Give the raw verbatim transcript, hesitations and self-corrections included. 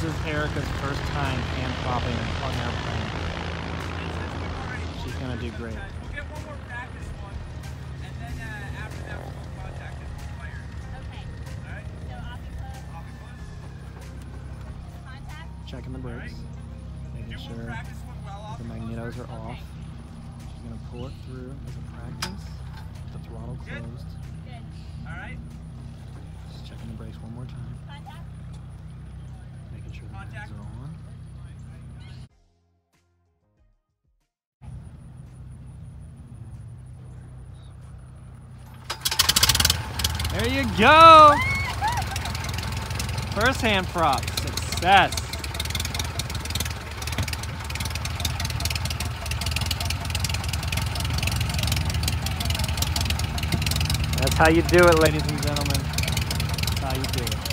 This is Erica's first time hand propping on airplane. She's gonna do great. We'll get one more practice one, and then uh, after that we'll contact it with the player. Okay. Alright? So off you put Off it goes. contact. Checking the brakes, making Get one sure practice one well that off the it goes magnetos first. are off. She's gonna pull it through as a practice. The throttle Good. closed. Good. Alright? Just checking the brakes one more time. Contact. Making sure the Contact. mags are on. There you go! First hand prop, success! That's how you do it, ladies and gentlemen. That's how you do it.